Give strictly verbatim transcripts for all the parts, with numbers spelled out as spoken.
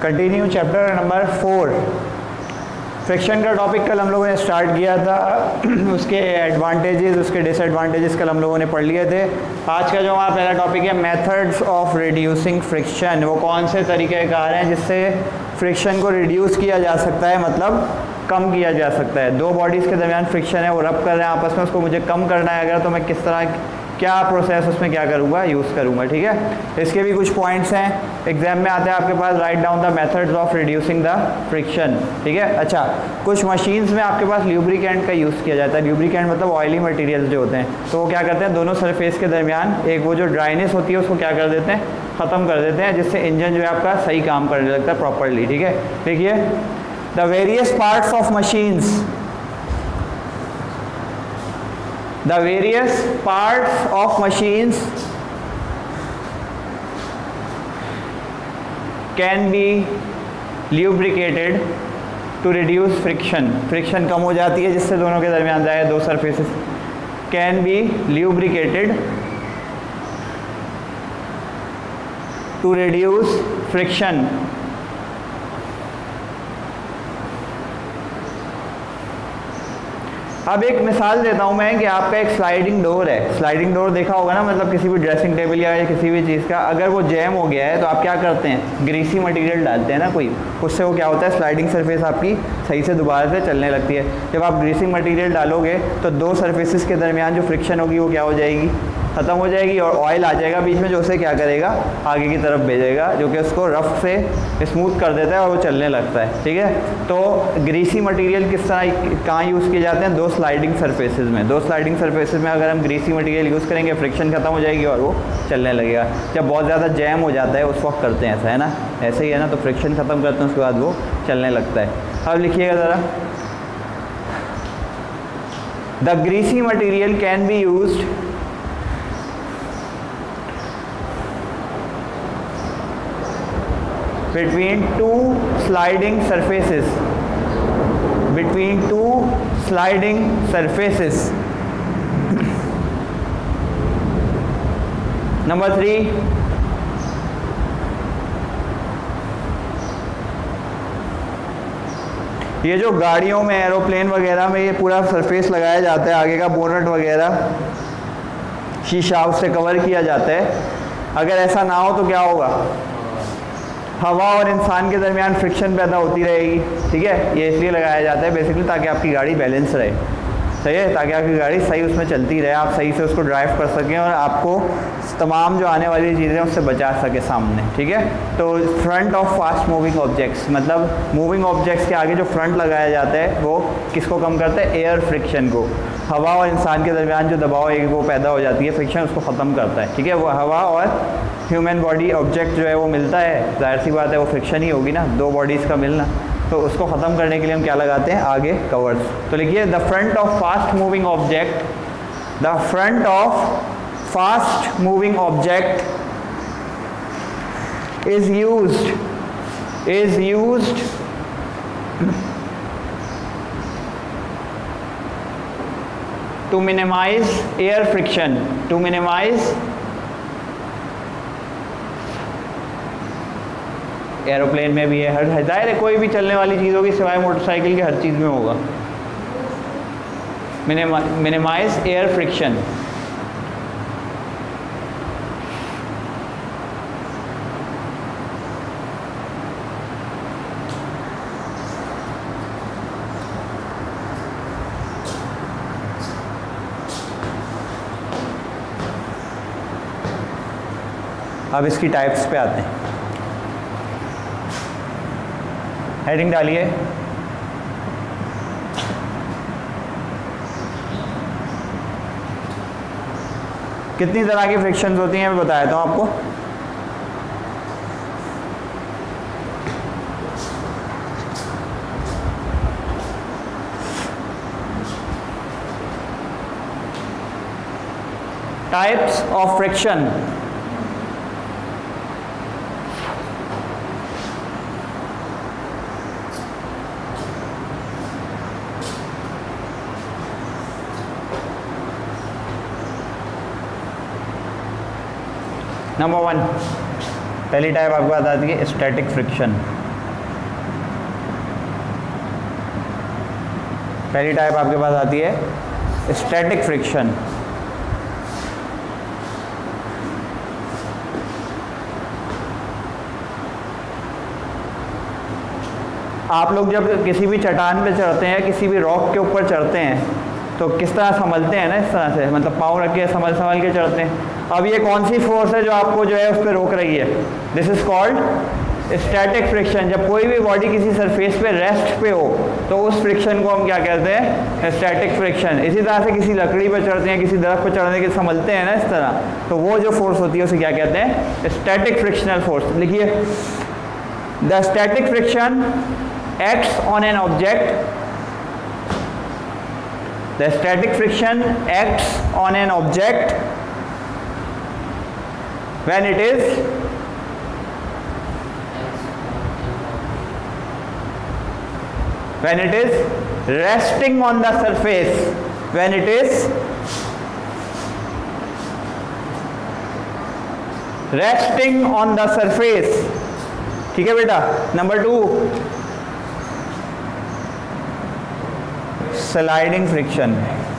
Continue chapter number four. Friction का topic कल हम लोगों ने स्टार्ट किया था, उसके एडवांटेजेस उसके डिसएडवांटेजेस कल हम लोगों ने पढ़ लिए थे। आज का जो हमारा पहला टॉपिक है मेथड्स ऑफ रिड्यूसिंग फ्रिक्शन, वो कौन से तरीक़ेकार हैं जिससे फ्रिक्शन को रिड्यूस किया जा सकता है, मतलब कम किया जा सकता है। दो बॉडीज़ के दरमियान फ्रिक्शन है, वो रब कर रहे हैं आपस में, उसको मुझे कम करना है अगर, तो मैं किस तरह क्या प्रोसेस उसमें क्या करूँगा, यूज़ करूँगा। ठीक है, इसके भी कुछ पॉइंट्स हैं, एग्जाम में आते हैं आपके पास। Write down the methods of reducing the friction. ठीक है, अच्छा, कुछ मशीन्स में आपके पास ल्यूब्रिकेंट का यूज़ किया जाता है। ल्यूब्रिकेंट मतलब ऑयली मटेरियल जो होते हैं, तो वो क्या करते हैं, दोनों सरफेस के दरमियान एक वो जो ड्राइनेस होती है उसको क्या कर देते हैं, ख़त्म कर देते हैं, जिससे इंजन जो है आपका सही काम करने लगता है प्रॉपरली। ठीक है, देखिए the various parts of machines The various parts of machines can be lubricated to reduce friction. Friction कम हो जाती है जिससे दोनों के दरमियान जाए, दो surfaces can be lubricated to reduce friction. अब एक मिसाल देता हूँ मैं कि आपका एक स्लाइडिंग डोर है। स्लाइडिंग डोर देखा होगा ना, मतलब किसी भी ड्रेसिंग टेबल या किसी भी चीज़ का, अगर वो जैम हो गया है तो आप क्या करते हैं, ग्रीसी मटेरियल डालते हैं ना कोई, उससे वो क्या होता है, स्लाइडिंग सरफेस आपकी सही से दोबारा से चलने लगती है। जब आप ग्रीसिंग मटेरियल डालोगे तो दो सरफेसेस के दरमियान जो फ्रिक्शन होगी वो क्या हो जाएगी, ख़त्म हो जाएगी, और ऑयल आ जाएगा बीच में जो उसे क्या करेगा, आगे की तरफ भेजेगा, जो कि उसको रफ से स्मूथ कर देता है और वो चलने लगता है। ठीक है, तो ग्रीसी मटेरियल किस तरह कहाँ यूज़ किए जाते हैं, दो स्लाइडिंग सरफेसेस में। दो स्लाइडिंग सरफेसेस में अगर हम ग्रीसी मटेरियल यूज़ करेंगे, फ्रिक्शन खत्म हो जाएगी और वो चलने लगेगा। जब बहुत ज़्यादा जैम हो जाता है उस वक्त करते हैं ऐसा, है ना, ऐसे ही है ना, तो फ्रिक्शन ख़त्म करते हैं, उसके बाद वो चलने लगता है। अब लिखिएगा ज़रा, the greasy material can be used between two sliding surfaces, between two sliding surfaces. Number three, ये जो गाड़ियों में, एरोप्लेन वगैरह में ये पूरा सरफेस लगाया जाता है, आगे का बोनट वगैरह शीशा उससे कवर किया जाता है। अगर ऐसा ना हो तो क्या होगा, हवा और इंसान के दरमियान फ्रिक्शन पैदा होती रहेगी। ठीक है, ये इसलिए लगाया जाता है बेसिकली ताकि आपकी गाड़ी बैलेंस रहे, सही है, ताकि आपकी गाड़ी सही उसमें चलती रहे, आप सही से उसको ड्राइव कर सकें और आपको तमाम जो आने वाली चीज़ें उससे बचा सके सामने। ठीक है, तो front of fast moving objects, मतलब मूविंग ऑब्जेक्ट्स के आगे जो फ्रंट लगाया जाता है वो किसको कम करता है, एयर फ्रिक्शन को। हवा और इंसान के दरमियान जो दबाव है वो पैदा हो जाती है, फ्रिक्शन उसको ख़त्म करता है। ठीक है, वो हवा और ह्यूमन बॉडी ऑब्जेक्ट जो है वो मिलता है, जाहिर सी बात है वो फ्रिक्शन ही होगी ना, दो बॉडीज़ का मिलना, तो उसको ख़त्म करने के लिए हम क्या लगाते हैं, आगे कवर्स। तो लिखिए, the front of fast moving object, the front of fast moving object is used is used to minimize air friction, to minimize aeroplane में भी है, हर जाहिर है कोई भी चलने वाली चीज़ होगी सिवाय मोटरसाइकिल के, हर चीज़ में होगा, मिनिमाइज एयर फ्रिक्शन। अब इसकी टाइप्स पे आते हैं, हेडिंग डालिए, कितनी तरह की फ्रिक्शंस होती हैं मैं बताया था आपको। Types of friction, number one, पहली टाइप आपको बताती है स्टैटिक फ्रिक्शन। पहली टाइप आपके पास आती है स्टैटिक फ्रिक्शन। आप लोग जब किसी भी चट्टान पे चढ़ते हैं, किसी भी रॉक के ऊपर चढ़ते हैं, तो किस तरह संभलते हैं ना, इस तरह से, मतलब पाँव रख के संभल संभल के चढ़ते हैं। अब ये कौन सी फोर्स है जो आपको जो है उस पर रोक रही है? This is called static friction. जब कोई भी बॉडी किसी सरफेस पे रेस्ट पे हो तो उस फ्रिक्शन को हम क्या कहते हैं? Static friction. इसी तरह से किसी लकड़ी पर चढ़ते हैं, किसी दरख्त पर चढ़ने के संभलते हैं ना इस तरह, तो वो जो फोर्स होती है उसे क्या कहते हैं? Static frictional force. लिखिए, the static friction acts on an object the static friction acts on an object when it is when it is resting on the surface when it is resting on the surface। ठीक है बेटा। Number two, sliding friction.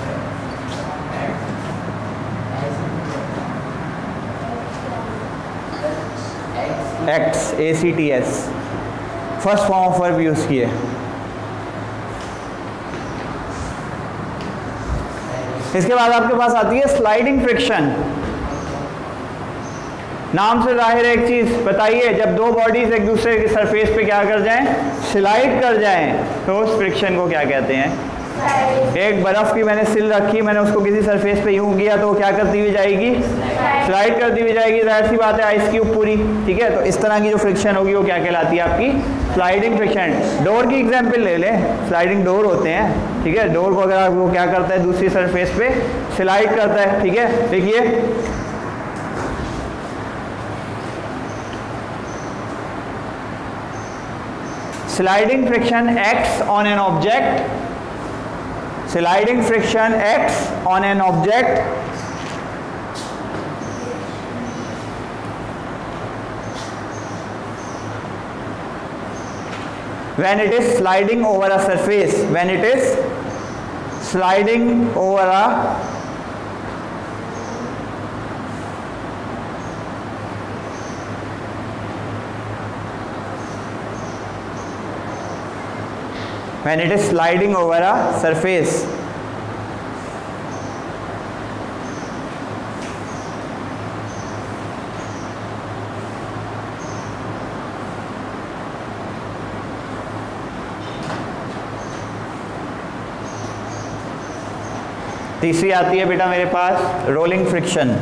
Acts, A C T S, first form of verb use किए। इसके बाद आपके पास आती है sliding friction. नाम से जाहिर है एक चीज बताइए, जब दो बॉडीज एक दूसरे के सरफेस पे क्या कर जाएं? स्लाइड कर जाएं, तो उस फ्रिक्शन को क्या कहते हैं? एक बर्फ की मैंने सिल रखी, मैंने उसको किसी सरफेस पे यूं किया तो वो क्या करती हुई जाएगी? स्लाइड करती हुई जाएगी। जाहिर सी बात है, आइस क्यूब पूरी। ठीक है, तो इस तरह की जो फ्रिक्शन होगी वो क्या कहलाती है? आपकी स्लाइडिंग फ्रिक्शन। डोर की एग्जांपल ले लें, स्लाइडिंग डोर होते हैं। ठीक है, डोर को अगर वो क्या करता है? दूसरी सरफेस पे स्लाइड करता है। ठीक है, देखिए sliding friction acts on an object sliding friction acts on an object when it is sliding over a surface when it is sliding over a when it is sliding over a surface तीसरी आती है बेटा मेरे पास rolling friction.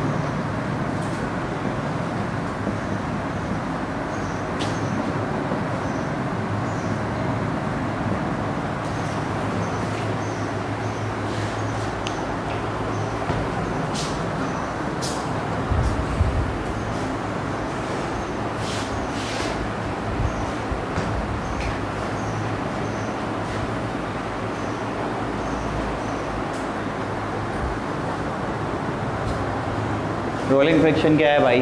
Rolling friction क्या है भाई?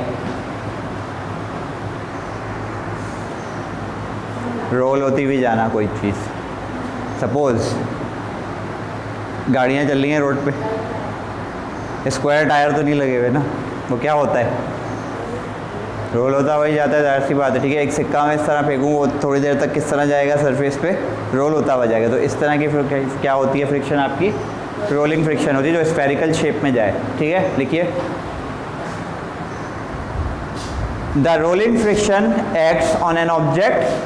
Role होती हुई जाना कोई चीज़। सपोज गाड़ियाँ चल रही हैं रोड पे, स्क्वायर टायर तो नहीं लगे हुए ना, वो क्या होता है? रोल होता हुआ ही जाता है, जाहिर सी बात है। ठीक है, एक सिक्का में इस तरह फेंकूँ, वो थोड़ी देर तक किस तरह जाएगा? सरफेस पे रोल होता हुआ जाएगा। तो इस तरह की क्या होती है फ्रिक्शन? आपकी रोलिंग फ्रिक्शन होती है, जो स्फेरिकल शेप में जाए। ठीक है, लिखिए, the rolling friction acts on an object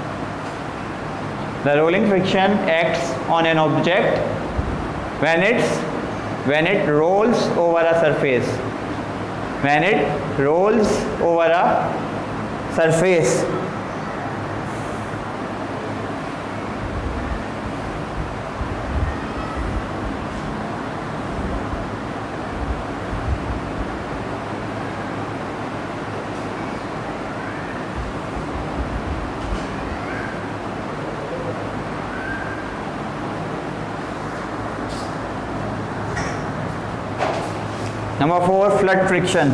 the rolling friction acts on an object when it's when it rolls over a surface when it rolls over a surface number four, fluid friction.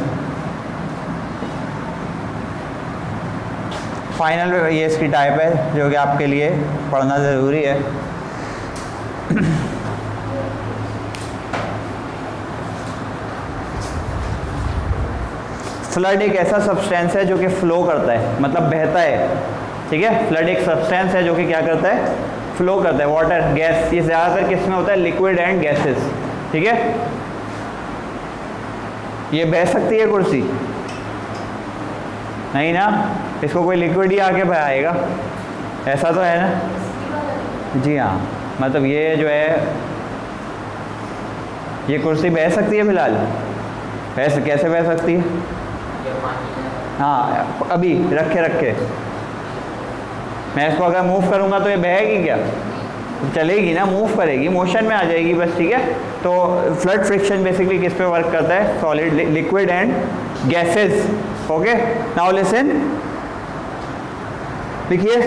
Final ये इसकी type है जो कि आपके लिए पढ़ना ज़रूरी है। फ्लड एक ऐसा सब्सटेंस है जो कि फ्लो करता है, मतलब बहता है, ठीक है। फ्लड एक सब्सटेंस है जो कि क्या करता है, फ्लो करता है। वाटर, गैस, ये ज़्यादातर किस में होता है, लिक्विड एंड गैसेस, ठीक है। ये बह सकती है कुर्सी? नहीं ना, इसको कोई लिक्विड ही आके बहाएगा, ऐसा तो है ना। जी हाँ, मतलब ये जो है, ये कुर्सी बह सकती है फिलहाल? ऐसे कैसे बह सकती है? हाँ, अभी रखे रखे मैं इसको अगर मूव करूँगा तो ये बहेगी क्या? चलेगी ना, मूव करेगी, मोशन में आ जाएगी बस, ठीक है। तो फ्लड फ्रिक्शन बेसिकली किस पे वर्क करता है, solid, liquid and gases. Okay, now listen, देखिए,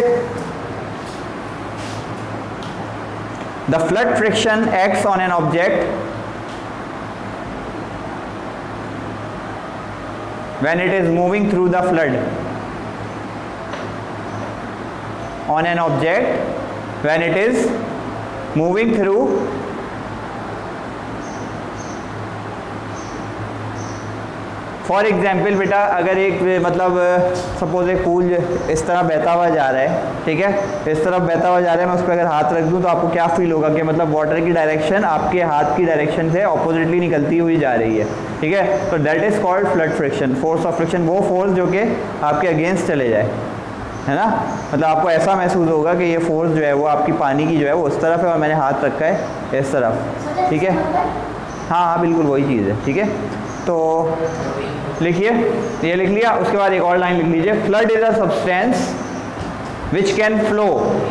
the fluid friction acts on an object when it is moving through the flood, on an object when it is moving through for example बेटा, अगर एक मतलब suppose एक pool इस तरह बहता हुआ जा रहा है, ठीक है, इस तरफ बहता हुआ जा रहा है, मैं उस पर अगर हाथ रख दूं तो आपको क्या फील होगा कि मतलब वाटर की डायरेक्शन आपके हाथ की डायरेक्शन से ऑपोजिटली निकलती हुई जा रही है, ठीक है। तो that is called fluid friction, force of friction, वो फोर्स जो कि आपके अगेंस्ट चले जाए, है ना। मतलब आपको ऐसा महसूस होगा कि ये फोर्स जो है वो आपकी पानी की जो है वो उस तरफ है और मैंने हाथ रखा है इस तरफ, ठीक है। हाँ हाँ बिल्कुल वही चीज़ है, ठीक है। तो लिखिए, ये लिख लिया, उसके बाद एक और लाइन लिख लीजिए, fluid is a substance which can flow,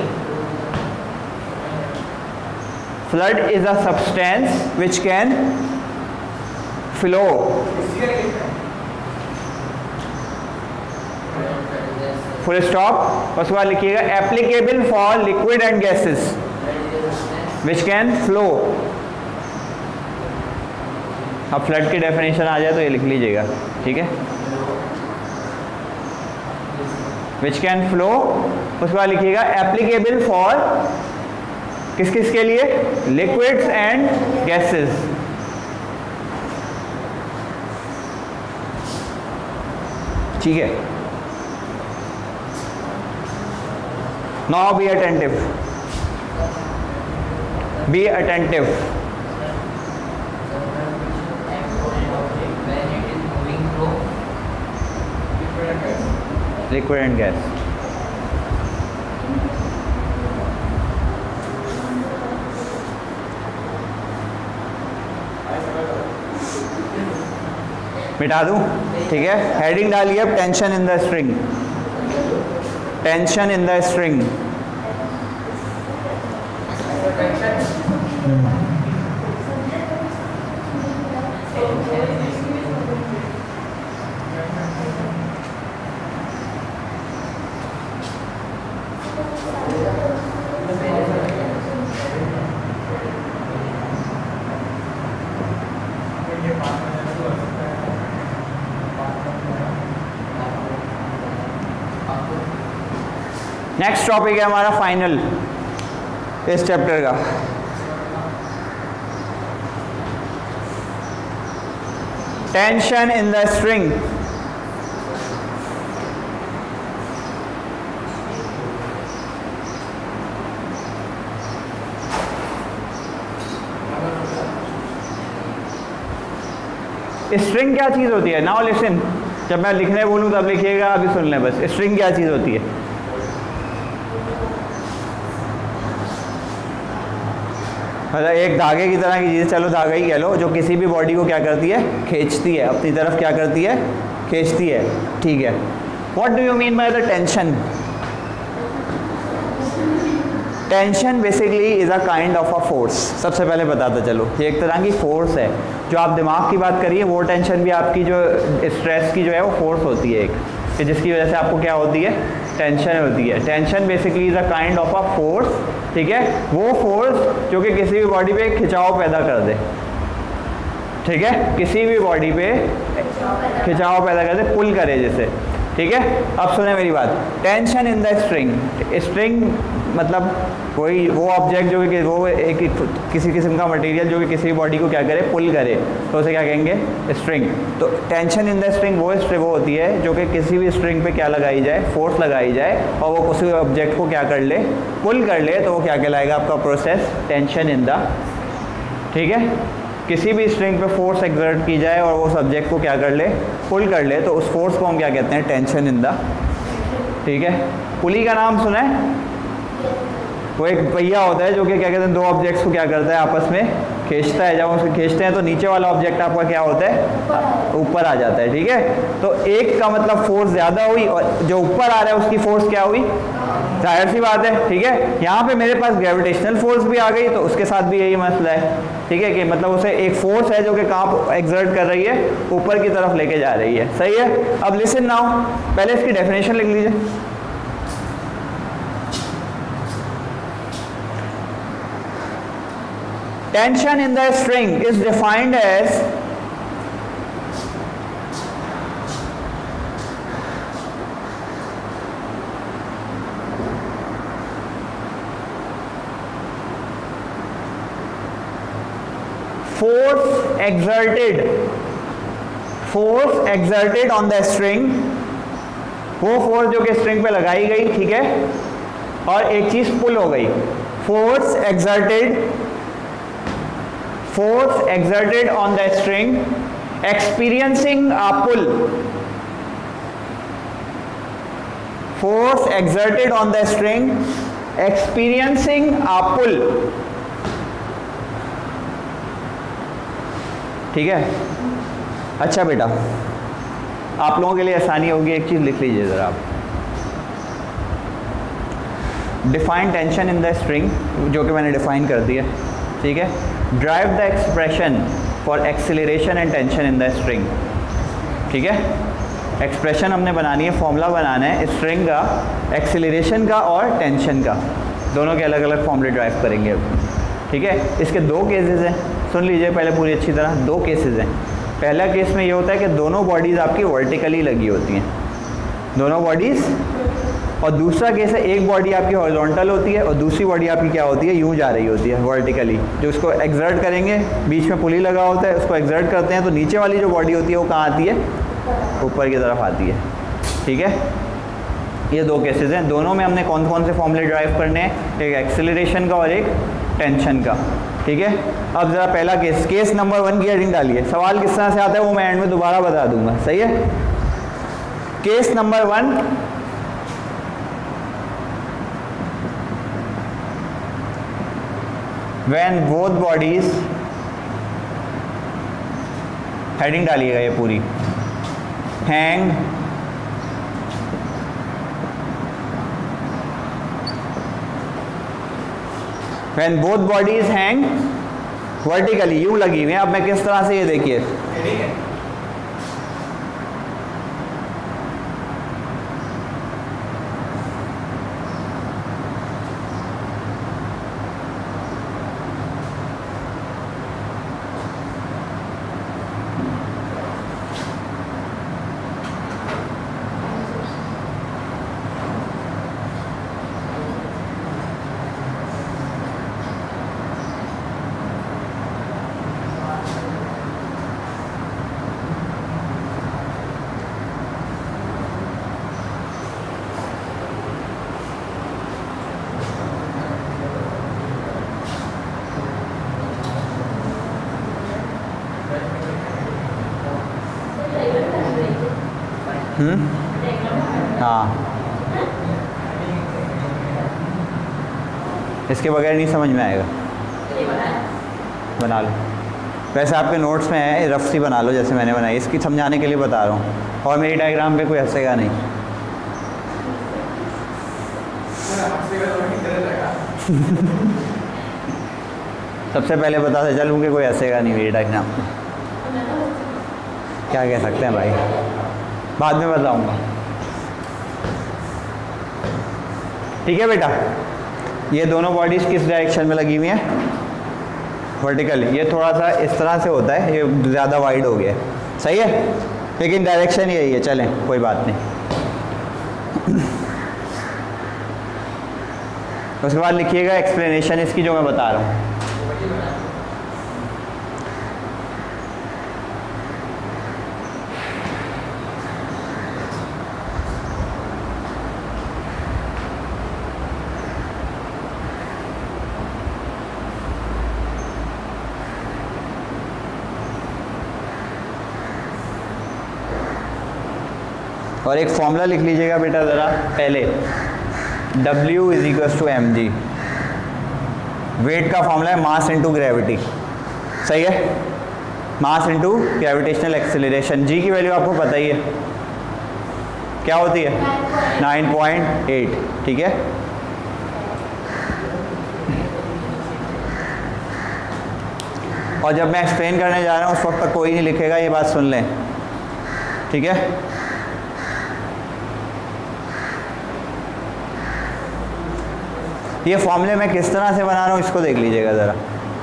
fluid is a substance which can flow, full stop. उसके बाद लिखिएगा applicable for liquid and gases which can flow. अब फ्लड की डेफिनेशन आ जाए तो ये लिख लीजिएगा, ठीक है, विच कैन फ्लो। उसके बाद लिखिएगा एप्लीकेबल फॉर किस किस के लिए, लिक्विड्स एंड गैसेस। ठीक है, now be attentive, be attentive. liquid and gas, मिटा दूं, ठीक है। हेडिंग डालिए अब, tension in the string, tension in the string. Next topic है हमारा फाइनल इस चैप्टर का, tension in the string. String क्या चीज होती है? नाउ लिसन, जब मैं लिखने बोलूं तब लिखिएगा, अभी सुन लें बस। स्ट्रिंग क्या चीज होती है? मतलब एक धागे की तरह की चीज़, चलो धागा ही कह लो, जो किसी भी बॉडी को क्या करती है, खींचती है अपनी तरफ, क्या करती है, खींचती है, ठीक है। What do you mean by the tension? Tension basically is a kind of a force. सबसे पहले बताता चलो, ये एक तरह की फोर्स है। जो आप दिमाग की बात करिए, वो टेंशन भी आपकी जो स्ट्रेस की जो है वो फोर्स होती है एक, कि जिसकी वजह से आपको क्या होती है, टेंशन होती है। Tension basically is a kind of a force, ठीक है। वो फोर्स जो कि किसी भी बॉडी पे खिंचाव पैदा कर दे, ठीक है, किसी भी बॉडी पे खिंचाव पैदा कर दे, पुल करे जैसे। ठीक है। अब सुने मेरी बात, tension in the string, string मतलब कोई वो ऑब्जेक्ट जो कि वो एक किसी किस्म का मटेरियल जो कि किसी बॉडी को क्या करे, पुल करे, तो उसे क्या कहेंगे, स्ट्रिंग। तो टेंशन इन द स्ट्रिंग वो वो होती है जो कि किसी भी स्ट्रिंग पे क्या लगाई जाए, फोर्स लगाई जाए और वो किसी ऑब्जेक्ट को क्या कर ले, पुल कर ले, तो वो क्या कहलाएगा आपका प्रोसेस, टेंशन इन द, ठीक है। किसी भी स्ट्रिंग पे फोर्स एक्सर्ट की जाए और वो सब्जेक्ट को क्या कर ले, पुल कर ले, तो उस फोर्स को हम क्या कहते हैं, टेंशन इन द, ठीक है। पुली का नाम सुना है? वो एक पहिया होता है जो कि क्या कहते हैं, दो ऑब्जेक्ट्स को क्या करता है, आपस में खींचता है। जब हम उसे खींचते हैं तो नीचे वाला ऑब्जेक्ट आपका क्या होता है, ऊपर आ जाता है, ठीक है। तो एक का मतलब फोर्स ज़्यादा हुई और जो ऊपर आ रहा है उसकी फोर्स क्या हुई, जाहिर सी बात है, ठीक है। यहाँ पे मेरे पास ग्रेविटेशनल फोर्स भी आ गई, तो उसके साथ भी यही मसला है, ठीक है, कि मतलब उसे एक फोर्स है जो कि कहाँ एक्सर्ट कर रही है, ऊपर की तरफ लेके जा रही है, सही है। अब लिसन नाउ, पहले इसकी डेफिनेशन लिख लीजिए। Tension in the string is defined as force exerted force exerted on the string, वो फोर्स जो कि स्ट्रिंग पे लगाई गई, ठीक है, और एक चीज पुल हो गई। Force exerted force exerted on the string experiencing a pull, force exerted on the string experiencing a pull, ठीक है। अच्छा बेटा, आप लोगों के लिए आसानी होगी, एक चीज लिख लीजिए जरा आप, define tension in the string, जो कि मैंने डिफाइन कर दिया, ठीक है। Drive the expression for acceleration and tension in the string, ठीक है। एक्सप्रेशन हमने बनानी है, फॉर्मूला बनाना है स्ट्रिंग का, एक्सीलरेशन का और टेंशन का, दोनों के अलग अलग फॉर्मूले ड्राइव करेंगे, ठीक है। इसके दो केसेस हैं, सुन लीजिए पहले पूरी अच्छी तरह, दो केसेस हैं। पहला केस में ये होता है कि दोनों बॉडीज़ आपकी वर्टिकली लगी होती हैं, दोनों बॉडीज़, और दूसरा केस है एक बॉडी आपकी हॉरिजॉन्टल होती है और दूसरी बॉडी आपकी क्या होती है, यूं जा रही होती है वर्टिकली, जो उसको एक्सर्ट करेंगे, बीच में पुली लगा होता है, उसको एक्सर्ट करते हैं, तो नीचे वाली जो बॉडी होती है वो कहाँ आती है, ऊपर की तरफ आती है, ठीक है। ये दो केसेस हैं, दोनों में हमने कौन कौन से फॉर्मूले ड्राइव करने हैं, एक एक्सेलरेशन का और एक टेंशन का, ठीक है। अब ज़रा पहला केस, केस नंबर वन की हेडिंग डालिए, सवाल किस तरह से आता है वो मैं एंड में दोबारा बता दूंगा, सही है। Case number one, when both bodies, heading डालिएगा ये पूरी, hang when both bodies hang vertically, यूं लगी हुई है। अब मैं किस तरह से, ये देखिए, हम्म, हाँ, इसके बगैर नहीं समझ में आएगा, बना लो। वैसे आपके नोट्स में है, रफ सी बना लो जैसे मैंने बनाई, इसकी समझाने के लिए बता रहा हूँ, और मेरी डायग्राम पे कोई हंसेगा नहीं। सबसे पहले बताते चलूँ कि कोई हंसेगा नहीं मेरी डायग्राम पे, क्या कह सकते हैं भाई, बाद में बताऊंगा, ठीक है बेटा। ये दोनों बॉडीज किस डायरेक्शन में लगी हुई हैं, वर्टिकल। ये थोड़ा सा इस तरह से होता है, ये ज़्यादा वाइड हो गया है, सही है, लेकिन डायरेक्शन यही है, चलें कोई बात नहीं। उसके बाद लिखिएगा एक्सप्लेनेशन इसकी जो मैं बता रहा हूँ। और एक फॉर्मूला लिख लीजिएगा बेटा ज़रा पहले, W is equal to M G. Weight का फॉर्मूला है मास इनटू ग्रेविटी, सही है, mass into gravitational acceleration. G की वैल्यू आपको पता ही है क्या होती है, नाइन पॉइंट एट, ठीक है। और जब मैं एक्सप्लेन करने जा रहा हूँ उस वक्त तक कोई नहीं लिखेगा, ये बात सुन लें, ठीक है। ये फॉर्मूले मैं किस तरह से बना रहा हूँ इसको देख लीजिएगा ज़रा।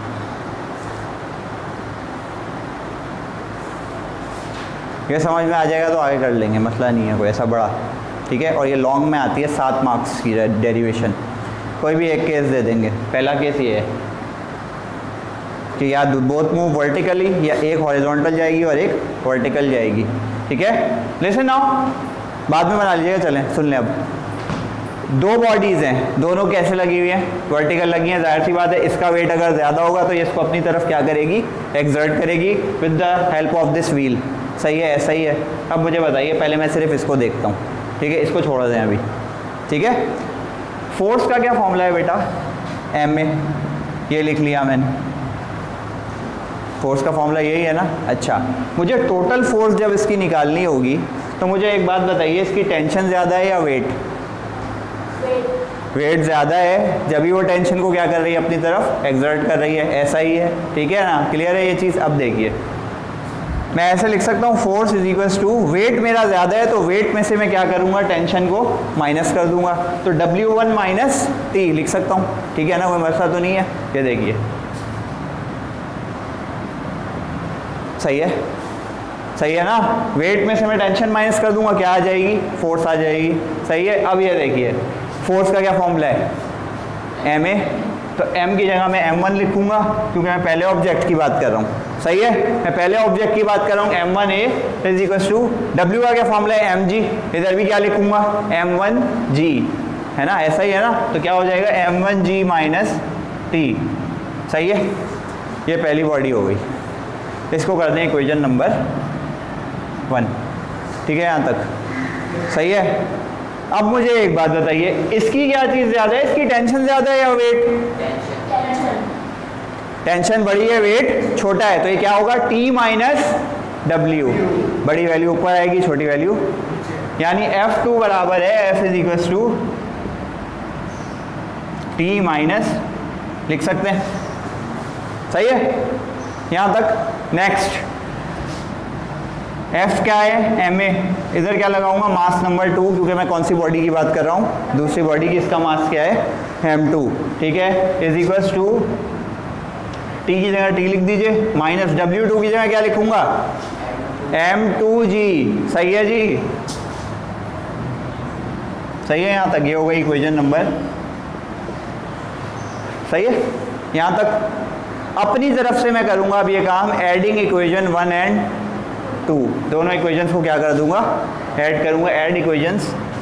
ये समझ में आ जाएगा तो आगे कर लेंगे, मसला नहीं है कोई ऐसा बड़ा, ठीक है। और ये लॉन्ग में आती है सात मार्क्स की डेरिवेशन। कोई भी एक केस दे देंगे। पहला केस ये है कि या बोथ मूव वर्टिकली, या एक हॉरिजॉन्टल जाएगी और एक वर्टिकल जाएगी, ठीक है। लिसन नाउ, बाद में बना लीजिएगा, चलें सुन लें। अब दो बॉडीज़ हैं, दोनों कैसे लगी हुई हैं, वर्टिकल लगी हैं, जाहिर सी बात है इसका वेट अगर ज़्यादा होगा तो ये इसको अपनी तरफ क्या करेगी, एक्सर्ट करेगी with the help of this wheel, सही है, ऐसा ही है। अब मुझे बताइए, पहले मैं सिर्फ इसको देखता हूँ, ठीक है, इसको छोड़ दें अभी, ठीक है। फोर्स का क्या फॉर्मूला है बेटा, एम ए, ये लिख लिया मैंने, फोर्स का फॉर्मूला यही है ना। अच्छा, मुझे टोटल फोर्स जब इसकी निकालनी होगी तो मुझे एक बात बताइए, इसकी टेंशन ज़्यादा है या वेट, वेट ज़्यादा है, जब भी वो टेंशन को क्या कर रही है, अपनी तरफ एक्सर्ट कर रही है, ऐसा ही है, ठीक है ना, क्लियर है ये चीज़। अब देखिए मैं ऐसे लिख सकता हूँ, force is equals to, weight मेरा ज़्यादा है तो वेट में से मैं क्या करूँगा, टेंशन को माइनस कर दूंगा, तो डब्ल्यू वन माइनस टी लिख सकता हूँ, ठीक है ना, कोई मसला तो नहीं है। ये देखिए सही है, सही है ना, वेट में से मैं टेंशन माइनस कर दूंगा, क्या आ जाएगी, फोर्स आ जाएगी, सही है। अब ये देखिए फोर्स का क्या फॉर्मूला है, एम ए, तो एम की जगह मैं एम वन लिखूंगा क्योंकि मैं पहले ऑब्जेक्ट की बात कर रहा हूँ, सही है, मैं पहले ऑब्जेक्ट की बात कर रहा हूँ। M one A is equal to, W का क्या फॉर्मूला है, एम जी, इधर भी क्या लिखूंगा, एम वन जी, है ना, ऐसा ही है ना, तो क्या हो जाएगा, M one G minus T, सही है। ये पहली बॉडी हो गई, इसको कर दें इक्वेशन नंबर वन, ठीक है, यहाँ तक सही है। अब मुझे एक बात बताइए, इसकी क्या चीज़ ज़्यादा है, इसकी टेंशन ज़्यादा है या वेट, टेंशन बड़ी है, वेट छोटा है, तो ये क्या होगा, T माइनस डब्ल्यू, बड़ी वैल्यू ऊपर आएगी, छोटी वैल्यू, यानी एफ टू बराबर है, F is equal to T minus, लिख सकते हैं, सही है यहाँ तक। नेक्स्ट F क्या है, एम ए, इधर क्या लगाऊंगा, मास नंबर टू, क्योंकि मैं कौन सी बॉडी की बात कर रहा हूँ, दूसरी बॉडी की, इसका मास क्या है, एम टू, ठीक है, इज इक्वल्स टू, टी की जगह टी लिख दीजिए, माइनस डब्ल्यू टू की जगह क्या लिखूंगा, एम टू जी, सही है जी, सही है यहाँ तक, ये हो गई इक्वेशन नंबर, सही है यहाँ तक। अपनी तरफ से मैं करूंगा अब ये काम, adding equation one and two, दोनों इक्वेशंस को क्या कर दूंगा, ऐड करूंगा, add equations,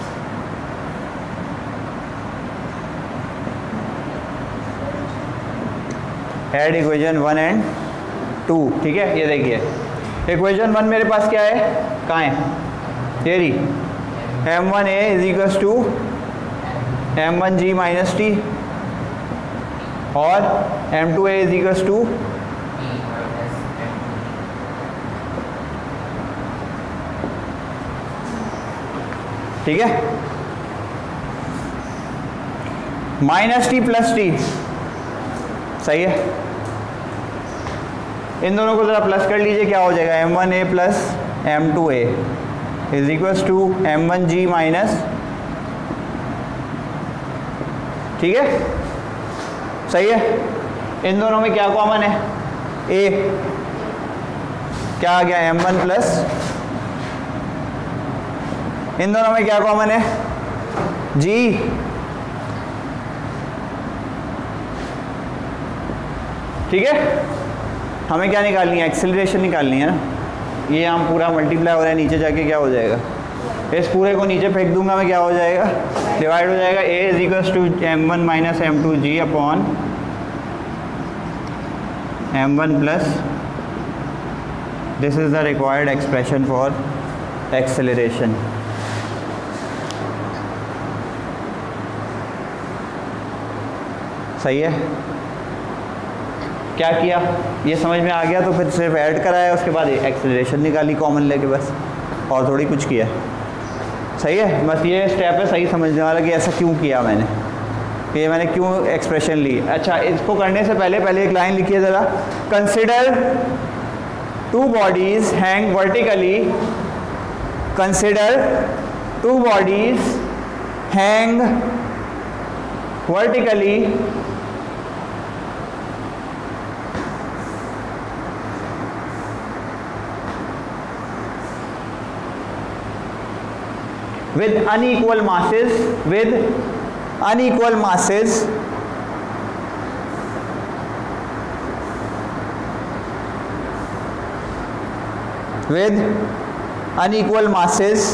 add equation one and two, ठीक है। ये देखिए इक्वेशन वन मेरे पास क्या है, कहाँ है, ये रही, M one A is equals to M one G minus T, और M two A is equals to ठीक है, माइनस टी प्लस टी, सही है। इन दोनों को जरा प्लस कर लीजिए, क्या हो जाएगा, M one A plus M two A is equals to M one G minus, ठीक है, सही है। इन दोनों में क्या कॉमन है, ए, क्या आ गया, एम वन प्लस, इन दोनों में क्या कॉमन है, जी ठीक है, हमें क्या निकालनी है, एक्सेलरेशन निकालनी है ना। ये हम पूरा मल्टीप्लाई हो रहा है, नीचे जाके क्या हो जाएगा, इस पूरे को नीचे फेंक दूंगा मैं, क्या हो जाएगा, डिवाइड हो जाएगा। A is equals to M one minus M two G upon M one plus this is the required expression for acceleration. सही है, क्या किया ये समझ में आ गया, तो फिर सिर्फ ऐड कराया, उसके बाद एक्सेलरेशन निकाली कॉमन लेके, बस और थोड़ी कुछ किया। सही है, बस ये स्टेप है सही समझने वाला कि ऐसा क्यों किया मैंने, ये मैंने क्यों एक्सप्रेशन ली। अच्छा, इसको करने से पहले पहले एक लाइन लिखिए ज़रा, consider two bodies hang vertically, consider two bodies hang vertically with unequal masses with unequal masses with unequal masses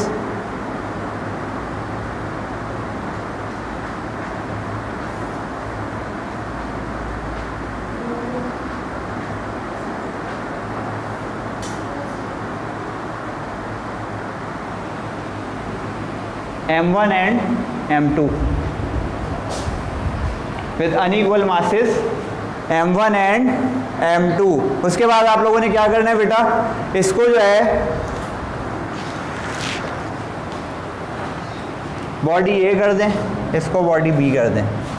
M one and M two with unequal masses M one and M two. उसके बाद आप लोगों ने क्या करना है बेटा, इसको जो है बॉडी ए कर दें, इसको बॉडी बी कर दें।